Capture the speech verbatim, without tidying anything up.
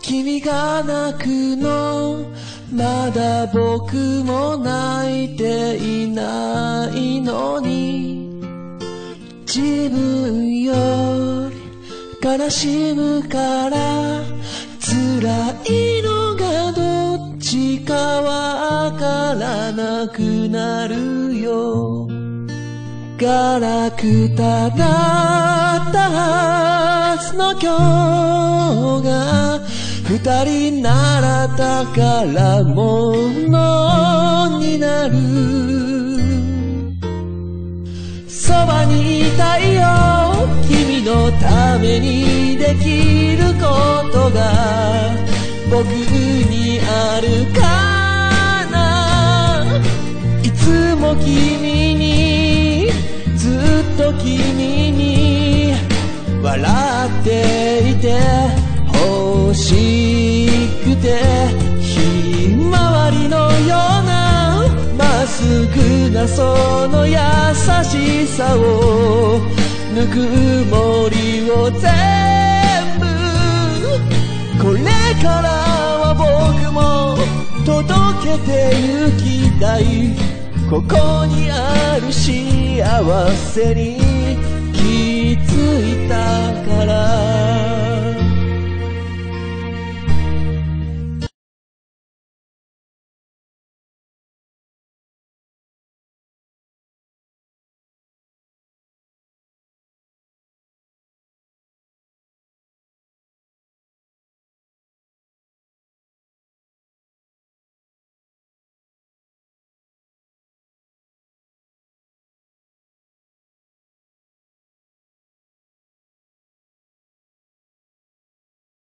君が泣くのまだ僕も泣いていないのに、自分より悲しむから辛いのがどっちかわからなくなるよ。ガラクタだったはずの今日が二人なら宝物になる。そばにいたいよ、君のためにできることが僕にあるかな。いつも君に、ずっと君に笑っていて欲しくて、ひまわりのようなまっすぐなその優しさをぬくもりを全部、これからは僕も届けてゆきたい。ここにある幸せに気づいたから。